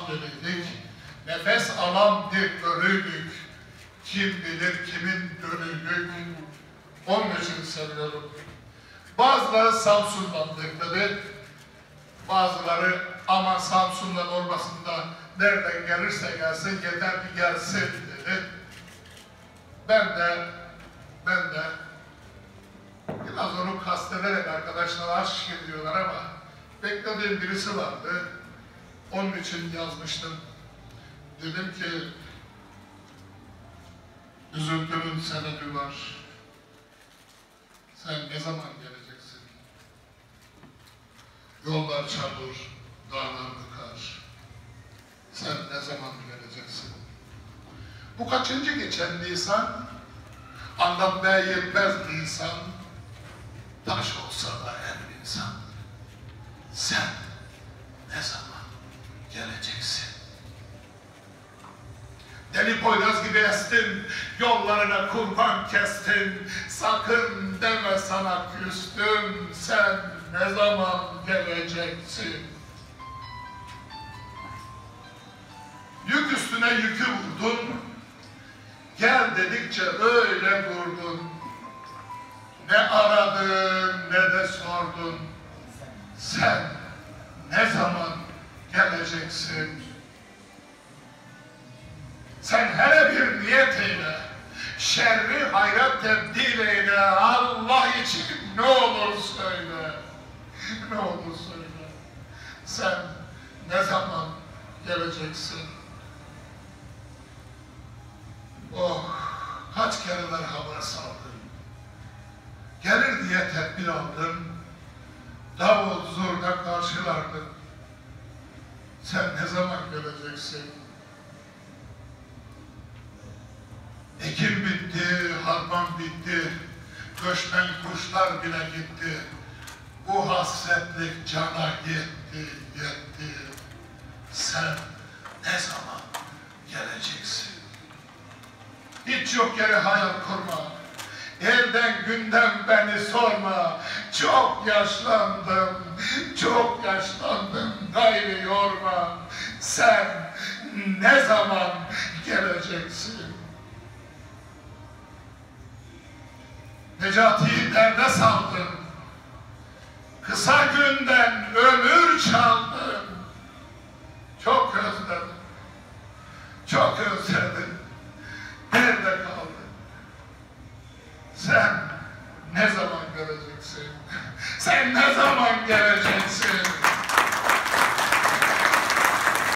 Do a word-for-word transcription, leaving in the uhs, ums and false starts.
geliydik. Nefes alan bir ölüydük. Kim bilir kimin dönüydük. Onun için seviyorum. Bazıları Samsun'dan bekledi. Bazıları ama Samsun'dan olmasında nereden gelirse gelsin yeter ki gelsin dedi. Ben de ben de biraz onu kastederek arkadaşlar aşk ediyorlar ama beklediğim birisi vardı. Onun için yazmıştım. Dedim ki üzüntünün sebebi var. Sen ne zaman geleceksin? Yollar çamur, dağlar kar. Sen ne zaman geleceksin? Bu kaçıncı geçen Nisan? Anlatmaya yetmez insan. Taş olsa da her insan. Sen ne zaman geleceksin? Deli Poyraz gibi estin, yollarına kurban kestin. Sakın deme sana küstüm, sen ne zaman geleceksin? Yük üstüne yükü vurdun, gel dedikçe öyle vurdun. Ne aradın ne de sordun, sen ne zaman geleceksin? Sen hele bir niyet eyle, şerri hayra tebdil eyle, Allah için ne olur söyle, ne olur söyle, sen ne zaman geleceksin? Oh, kaç kereler haber saldım, gelir diye tedbir aldım, davul zurna karşılardım, sen ne zaman geleceksin? Ekim bitti, harman bitti, göçmen kuşlar bile gitti. Bu hasretlik cana yetti, yetti. Sen ne zaman geleceksin? Hiç yok yere hayal kurma, elden günden beni sorma. Çok yaşlandım, çok yaşlandım, gayrı yorma. Sen ne zaman geleceksin? Necati'yi derde saldın, kısa günden ömür çaldın. Çok özledim, çok özledim. Nerede kaldın? Sen ne zaman geleceksin? Sen ne zaman geleceksin?